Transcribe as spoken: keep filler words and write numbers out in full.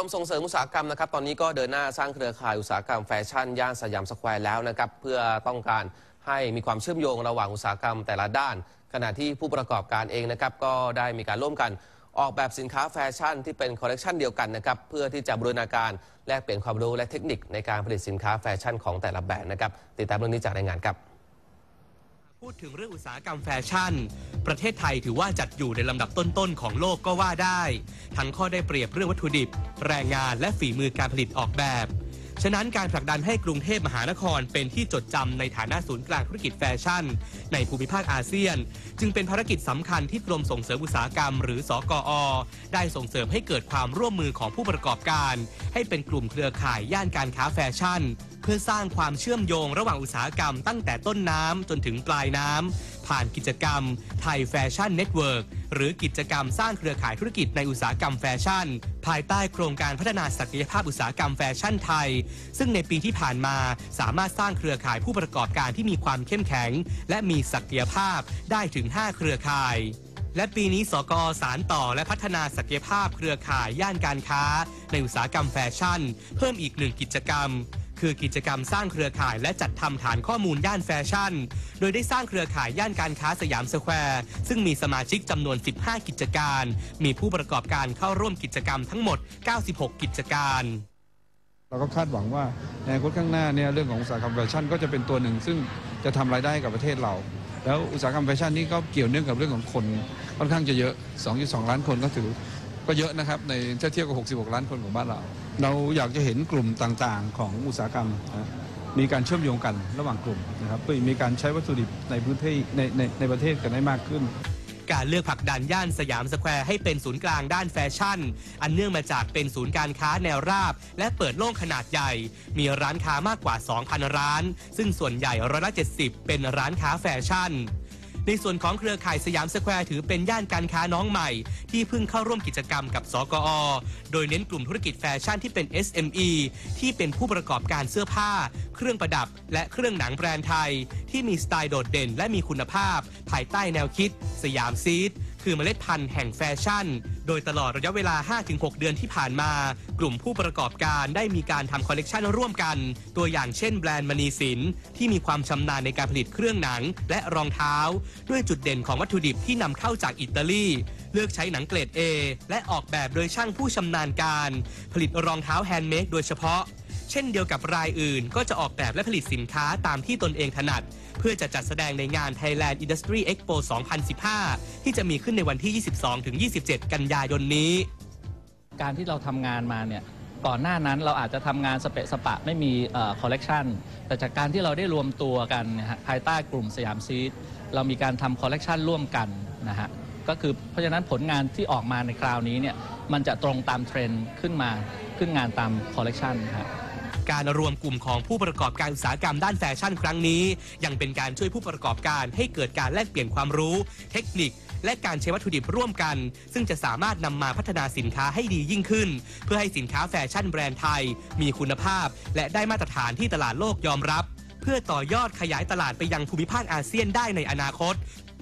ส่งเสริมอุตสาหกรรมนะครับตอนนี้ก็เดินหน้าสร้างเครือข่ายอุตสาหกรรมแฟชั่นย่านสยามสแควร์แล้วนะครับเพื่อต้องการให้มีความเชื่อมโยงระหว่างอุตสาหกรรมแต่ละด้านขณะที่ผู้ประกอบการเองนะครับก็ได้มีการร่วมกันออกแบบสินค้าแฟชั่นที่เป็นคอลเลกชันเดียวกันนะครับเพื่อที่จะบูรณาการแลกเปลี่ยนความรู้และเทคนิคในการผลิตสินค้าแฟชั่นของแต่ละแบรนด์นะครับติดตามเรื่องนี้จากรายงานครับพูดถึงเรื่องอุตสาหกรรมแฟชั่นประเทศไทยถือว่าจัดอยู่ในลำดับต้นๆของโลกก็ว่าได้ทั้งข้อได้เปรียบเรื่องวัตถุดิบแรงงานและฝีมือการผลิตออกแบบฉะนั้นการผลักดันให้กรุงเทพมหานครเป็นที่จดจำในฐานะศูนย์กลางธุรกิจแฟชั่นในภูมิภาคอาเซียนจึงเป็นภารกิจสำคัญที่กรมส่งเสริมอุตสาหกรรมหรือสกอ.ได้ส่งเสริมให้เกิดความร่วมมือของผู้ประกอบการให้เป็นกลุ่มเครือข่ายย่านการค้าแฟชั่นเพื่อสร้างความเชื่อมโยงระหว่างอุตสาหกรรมตั้งแต่ต้นน้ำจนถึงปลายน้ำผ่านกิจกรรมไทยแฟชั่นเน็ตเวิร์กหรือกิจกรรมสร้างเครือข่ายธุรกิจในอุตสาหกรรมแฟชั่นภายใต้โครงการพัฒนาศักยภาพอุตสาหกรรมแฟชั่นไทยซึ่งในปีที่ผ่านมาสามารถสร้างเครือข่ายผู้ประกอบการที่มีความเข้มแข็งและมีศักยภาพได้ถึงห้าเครือข่ายและปีนี้สก.สานต่อและพัฒนาศักยภาพเครือข่ายย่านการค้าในอุตสาหกรรมแฟชั่นเพิ่มอีกหนึ่งกิจกรรมคือกิจกรรมสร้างเครือข่ายและจัดทำฐานข้อมูลย่านแฟชั่นโดยได้สร้างเครือข่ายย่านการค้าสยามสแควร์ซึ่งมีสมาชิกจำนวนสิบห้ากิจการมีผู้ประกอบการเข้าร่วมกิจกรรมทั้งหมดเก้าสิบหกกิจการเราก็คาดหวังว่าในอนาคตข้างหน้าเนี่ยเรื่องของอุตสาหกรรมแฟชั่นก็จะเป็นตัวหนึ่งซึ่งจะทำรายได้ให้กับประเทศเราแล้วอุตสาหกรรมแฟชั่นนี้ก็เกี่ยวเนื่องกับเรื่องของคนค่อนข้างจะเยอะ สองจุดสอง ล้านคนก็ถือก็เยอะนะครับในถ้าเทียบกับหกสิบหกล้านคนของบ้านเราเราอยากจะเห็นกลุ่มต่างๆของอุตสาหกรรมนะมีการเชื่อมโยงกันระหว่างกลุ่มนะครับเพื่อมีการใช้วัตถุดิบในพื้นที่ในในในประเทศกันได้มากขึ้นการเลือกผลักดันย่านสยามสแควร์ให้เป็นศูนย์กลางด้านแฟชั่นอันเนื่องมาจากเป็นศูนย์การค้าแนวราบและเปิดโล่งขนาดใหญ่มีร้านค้ามากกว่า สองพัน ร้านซึ่งส่วนใหญ่ร้อยละเจ็ดสิบเป็นร้านค้าแฟชั่นในส่วนของเครือข่ายสยามสแควร์ถือเป็นย่านการค้าน้องใหม่ที่เพิ่งเข้าร่วมกิจกรรมกับสกอ.โดยเน้นกลุ่มธุรกิจแฟชั่นที่เป็น เอส เอ็ม อี ที่เป็นผู้ประกอบการเสื้อผ้าเครื่องประดับและเครื่องหนังแบรนด์ไทยที่มีสไตล์โดดเด่นและมีคุณภาพภายใต้แนวคิดสยามซีดคือเมล็ดพันธุ์แห่งแฟชั่นโดยตลอดระยะเวลา ห้าถึงหก เดือนที่ผ่านมากลุ่มผู้ประกอบการได้มีการทำคอลเลกชันร่วมกันตัวอย่างเช่นแบรนด์มณีสินที่มีความชำนาญในการผลิตเครื่องหนังและรองเท้าด้วยจุดเด่นของวัตถุดิบที่นำเข้าจากอิตาลีเลือกใช้หนังเกรด A และออกแบบโดยช่างผู้ชำนาญการผลิตรองเท้าแฮนด์เมดโดยเฉพาะเช่นเดียวกับรายอื่นก็จะออกแบบและผลิตสินค้าตามที่ตนเองถนัดเพื่อจะจัดแสดงในงาน Thailand Industry Expo สองพันสิบห้า ที่จะมีขึ้นในวันที่ ยี่สิบสองถึงยี่สิบเจ็ด กันยายนนี้การที่เราทำงานมาเนี่ยก่อนหน้านั้นเราอาจจะทำงานสเปะสปะไม่มีคอลเลกชันแต่จากการที่เราได้รวมตัวกันนะฮะภายใต้กลุ่มสยามซีดเรามีการทำคอลเลกชันร่วมกันนะฮะก็คือเพราะฉะนั้นผลงานที่ออกมาในคราวนี้เนี่ยมันจะตรงตามเทรนด์ขึ้นมาขึ้นงานตามคอลเลกชันครับการรวมกลุ่มของผู้ประกอบการอุตสาหกรรมด้านแฟชั่นครั้งนี้ยังเป็นการช่วยผู้ประกอบการให้เกิดการแลกเปลี่ยนความรู้เทคนิคและการใช้วัตถุดิบร่วมกันซึ่งจะสามารถนำมาพัฒนาสินค้าให้ดียิ่งขึ้นเพื่อให้สินค้าแฟชั่นแบรนด์ไทยมีคุณภาพและได้มาตรฐานที่ตลาดโลกยอมรับเพื่อต่อยอดขยายตลาดไปยังภูมิภาคอาเซียนได้ในอนาคต